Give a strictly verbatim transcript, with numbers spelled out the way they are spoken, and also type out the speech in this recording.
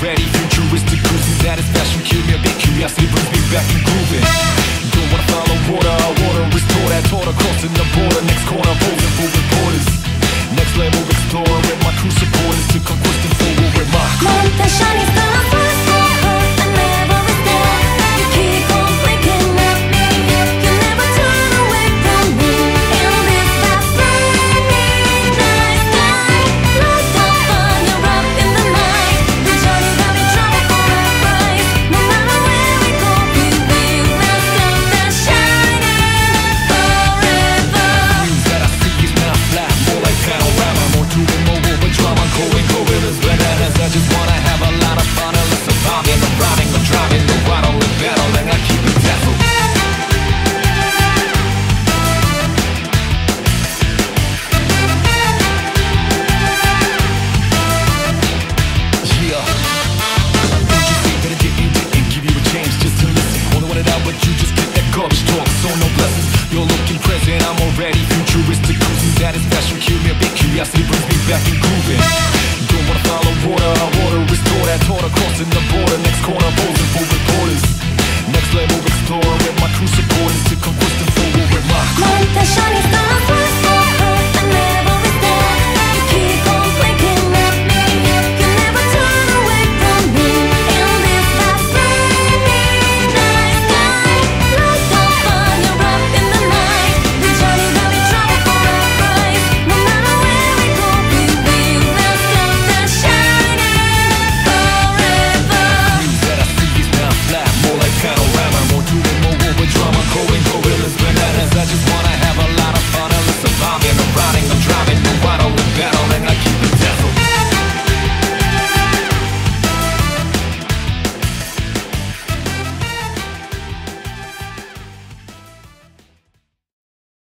ready, futuristic cruising, satisfaction kill me a bit, curiosity brings me back and grooving. Don't wanna follow water, water is taught, I taught, crossing the border, next corner, posing for reporters. Next level